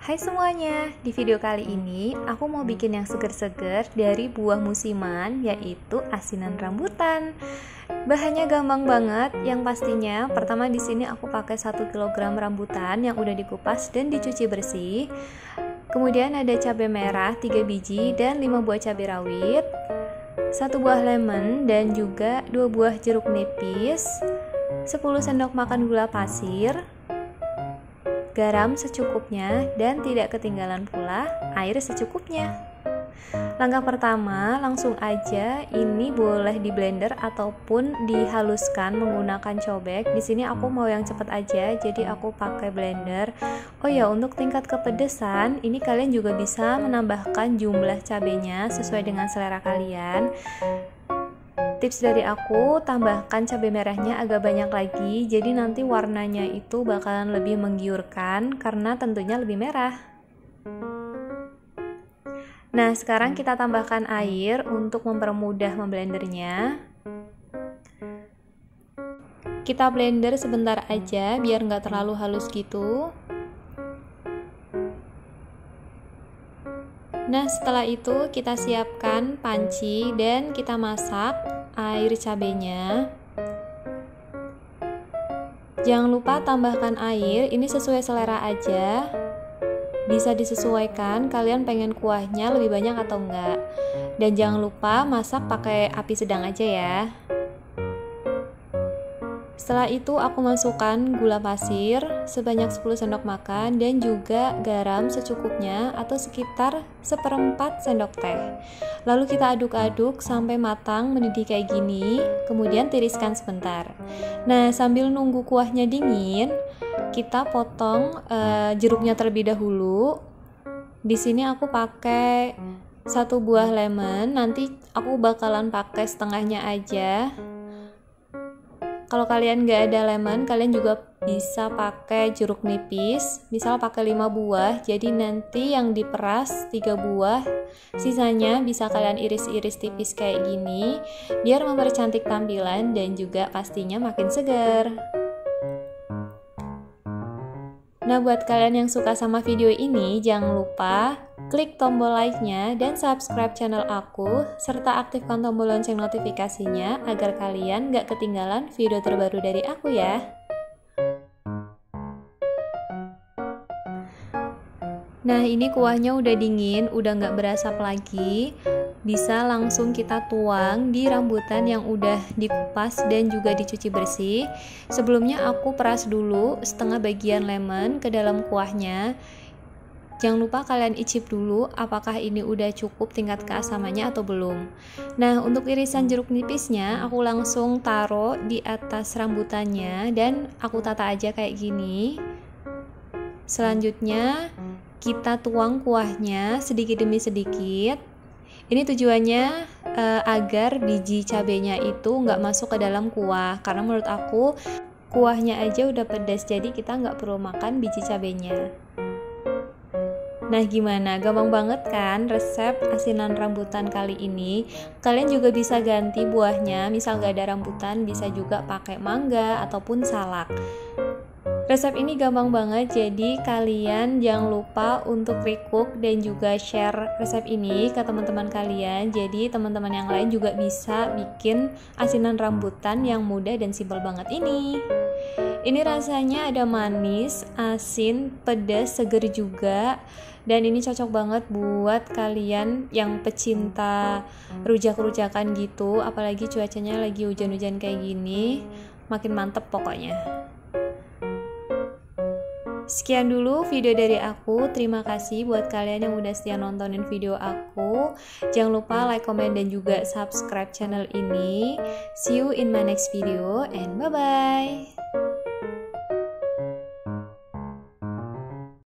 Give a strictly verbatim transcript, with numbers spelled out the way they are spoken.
Hai semuanya, di video kali ini aku mau bikin yang seger-seger dari buah musiman, yaitu asinan rambutan. Bahannya gampang banget, yang pastinya pertama di sini aku pakai satu kilogram rambutan yang udah dikupas dan dicuci bersih. Kemudian ada cabai merah tiga biji dan lima buah cabai rawit, satu buah lemon dan juga dua buah jeruk nipis, sepuluh sendok makan gula pasir, garam secukupnya, dan tidak ketinggalan pula air secukupnya. Langkah pertama, langsung aja ini boleh di blender ataupun dihaluskan menggunakan cobek. Di sini aku mau yang cepet aja, jadi aku pakai blender. Oh ya, untuk tingkat kepedesan, ini kalian juga bisa menambahkan jumlah cabenya sesuai dengan selera kalian. Tips dari aku, tambahkan cabai merahnya agak banyak lagi, jadi nanti warnanya itu bakalan lebih menggiurkan karena tentunya lebih merah. Nah, sekarang kita tambahkan air untuk mempermudah memblendernya. Kita blender sebentar aja biar nggak terlalu halus gitu. Nah, setelah itu kita siapkan panci dan kita masak air cabenya. Jangan lupa tambahkan air, ini sesuai selera aja. Bisa disesuaikan kalian pengen kuahnya lebih banyak atau enggak. Dan jangan lupa masak pakai api sedang aja ya. Setelah itu aku masukkan gula pasir sebanyak sepuluh sendok makan dan juga garam secukupnya atau sekitar seperempat sendok teh. Lalu kita aduk-aduk sampai matang mendidih kayak gini, kemudian tiriskan sebentar. Nah, sambil nunggu kuahnya dingin, kita potong uh, jeruknya terlebih dahulu. Di sini aku pakai satu buah lemon, nanti aku bakalan pakai setengahnya aja. Kalau kalian gak ada lemon, kalian juga bisa pakai jeruk nipis, misal pakai lima buah, jadi nanti yang diperas tiga buah, sisanya bisa kalian iris-iris tipis kayak gini, biar mempercantik tampilan dan juga pastinya makin segar. Nah, buat kalian yang suka sama video ini, jangan lupa klik tombol like-nya dan subscribe channel aku, serta aktifkan tombol lonceng notifikasinya agar kalian gak ketinggalan video terbaru dari aku ya. Nah, ini kuahnya udah dingin, udah gak berasap lagi. Bisa langsung kita tuang di rambutan yang udah dikupas dan juga dicuci bersih. Sebelumnya aku peras dulu setengah bagian lemon ke dalam kuahnya. Jangan lupa kalian icip dulu apakah ini udah cukup tingkat keasamannya atau belum. Nah, untuk irisan jeruk nipisnya aku langsung taruh di atas rambutannya dan aku tata aja kayak gini. Selanjutnya kita tuang kuahnya sedikit demi sedikit. Ini tujuannya uh, agar biji cabenya itu nggak masuk ke dalam kuah, karena menurut aku kuahnya aja udah pedas, jadi kita nggak perlu makan biji cabenya. Nah, gimana? Gampang banget kan resep asinan rambutan kali ini? Kalian juga bisa ganti buahnya, misal nggak ada rambutan bisa juga pakai mangga ataupun salak. Resep ini gampang banget, jadi kalian jangan lupa untuk recook dan juga share resep ini ke teman-teman kalian. Jadi teman-teman yang lain juga bisa bikin asinan rambutan yang mudah dan simpel banget ini. Ini rasanya ada manis, asin, pedas, seger juga. Dan ini cocok banget buat kalian yang pecinta rujak-rujakan gitu. Apalagi cuacanya lagi hujan-hujan kayak gini, makin mantep pokoknya. Sekian dulu video dari aku. Terima kasih buat kalian yang udah setia nontonin video aku. Jangan lupa like, comment, dan juga subscribe channel ini. See you in my next video and bye-bye.